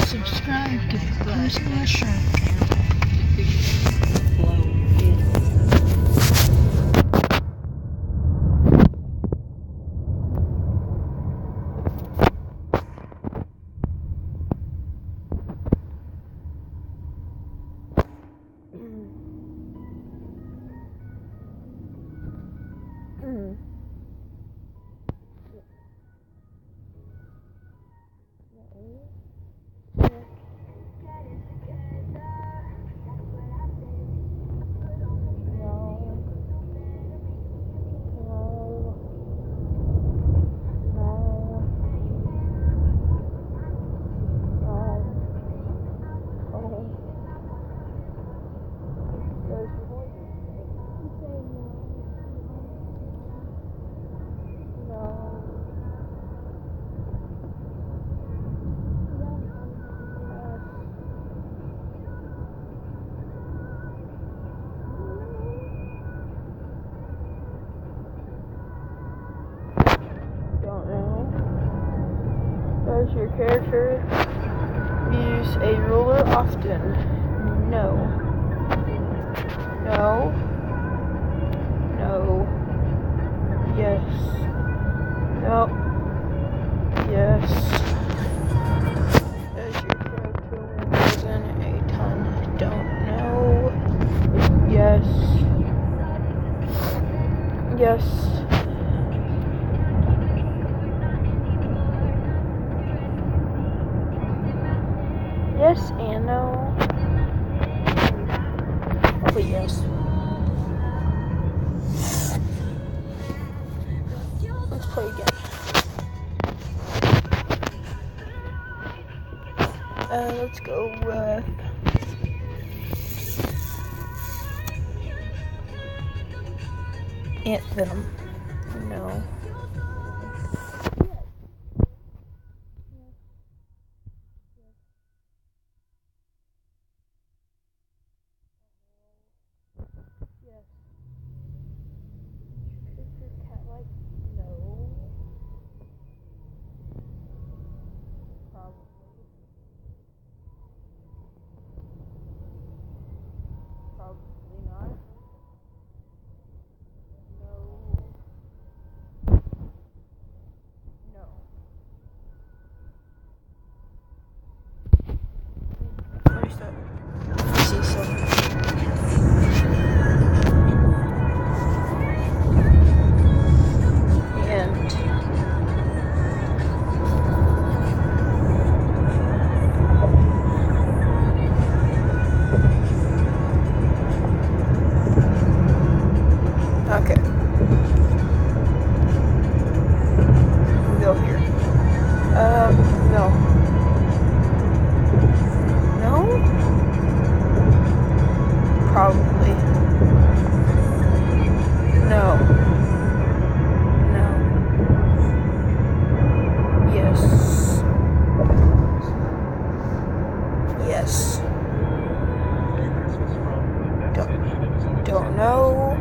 subscribe to Personal Shrimp. Does your character use a ruler often? No. No. No. Yes. No. Yes. Does your character weigh more than a ton? Don't know. Yes. Yes. Yes and no. But yes. Let's play again. Let's go with Ant Venom. No. Yes. Cat-like? No. Probably. Probably not. No. No. Let me start. See something. Okay. Go here. No. No? Probably. No. No. Yes. Yes. Don't know.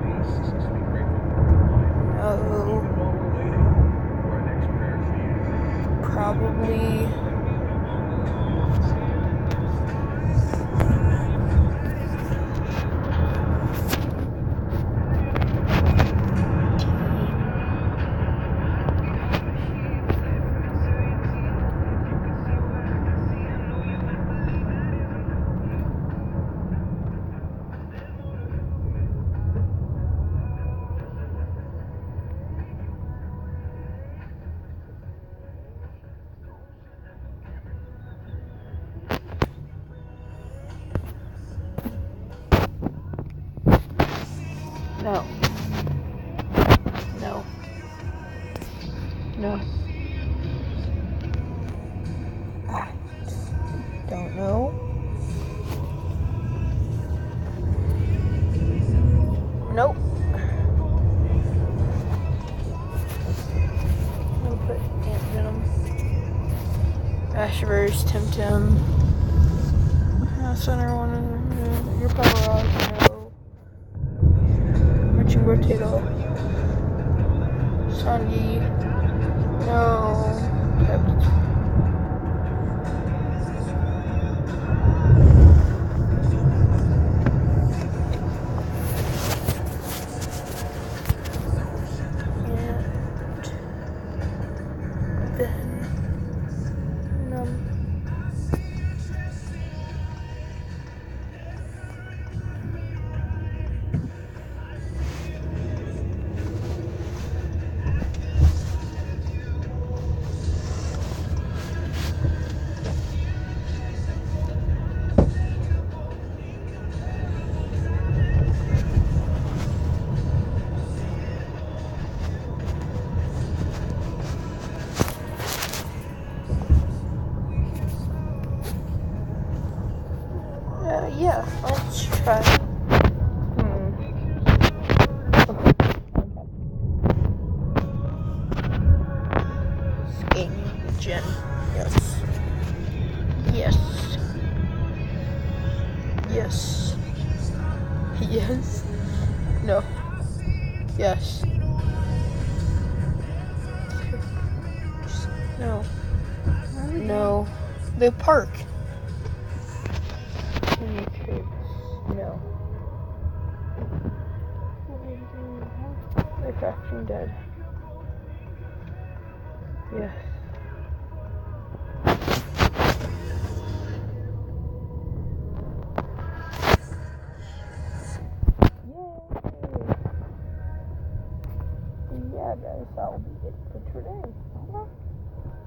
No. Probably. No. No. No. Don't know. Nope. I'm gonna put Ant Venom. Ashverse, Temtem. Center one. Your power odds, no. Marching Rotato. Sandy. No. Yeah, let's try. Scanning gen. Yes. Yes. Yes. Yes. No. Yes. No. No. The park. No. The Crouching Dead. Yes. Yay! Yeah, guys, that'll be it for today.